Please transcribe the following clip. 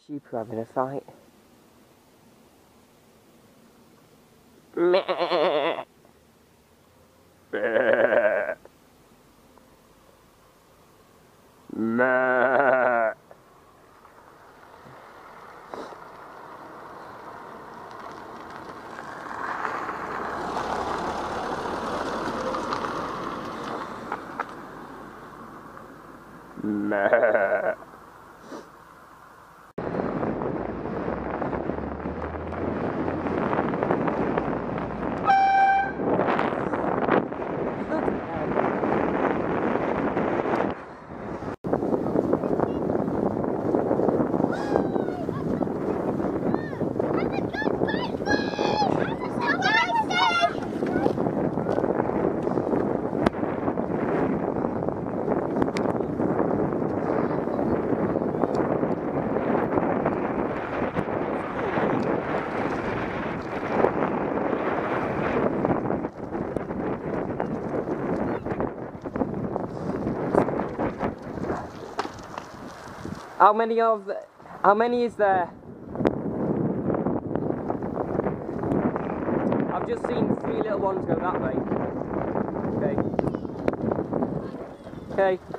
sheep are having a fight. Meh. Meh. Meh. How many is there? I've just seen 3 little ones go that way. Okay. Okay.